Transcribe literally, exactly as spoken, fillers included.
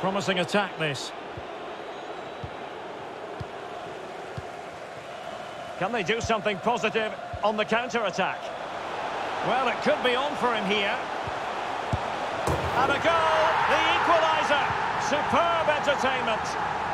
Promising attack, this. Can they do something positive on the counter-attack? Well, it could be on for him here. And a goal, the equaliser. Superb entertainment.